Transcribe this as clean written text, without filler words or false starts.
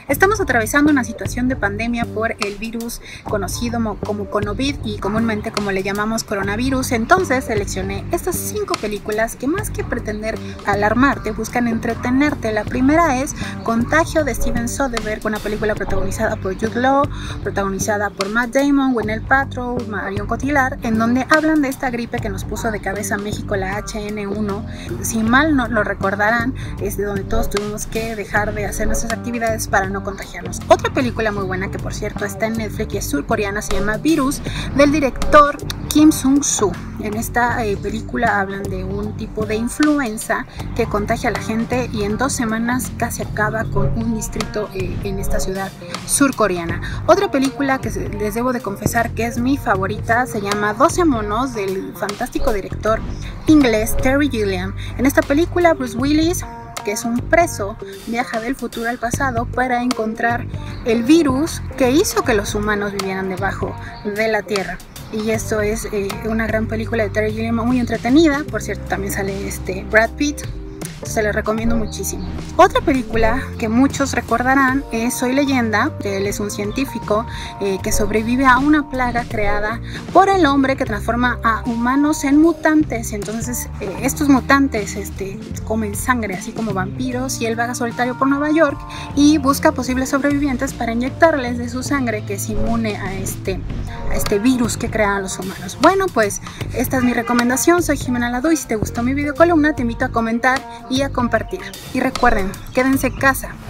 Estamos atravesando una situación de pandemia por el virus conocido como COVID y comúnmente como le llamamos coronavirus. Entonces seleccioné estas 5 películas que, más que pretender alarmarte, buscan entretenerte. La primera es Contagio de Steven Soderbergh, una película protagonizada por Jude Law, protagonizada por Matt Damon, Gwyneth Paltrow, Marion Cotillard, en donde hablan de esta gripe que nos puso de cabeza a México, la HN1. Si mal no lo recordarán, es de donde todos tuvimos que dejar de hacer nuestras actividades para no contagiarnos. Otra película muy buena, que por cierto está en Netflix y es surcoreana, se llama Virus, del director Kim Sung-soo. En esta película hablan de un tipo de influenza que contagia a la gente y en 2 semanas casi acaba con un distrito en esta ciudad surcoreana. Otra película que les debo de confesar que es mi favorita se llama 12 monos, del fantástico director inglés Terry Gilliam. En esta película Bruce Willis, que es un preso, viaja del futuro al pasado para encontrar el virus que hizo que los humanos vivieran debajo de la tierra. Y esto es una gran película de Terry Gilliam, muy entretenida. Por cierto, también sale Brad Pitt. Se les recomiendo muchísimo. Otra película que muchos recordarán es Soy Leyenda. Él es un científico que sobrevive a una plaga creada por el hombre que transforma a humanos en mutantes. Entonces estos mutantes comen sangre, así como vampiros, y él vaga solitario por Nueva York y busca posibles sobrevivientes para inyectarles de su sangre, que es inmune a este virus que crean los humanos. Bueno, pues esta es mi recomendación. Soy Jimena Lado y si te gustó mi video columna te invito a comentar y a compartir. Y recuerden, quédense en casa.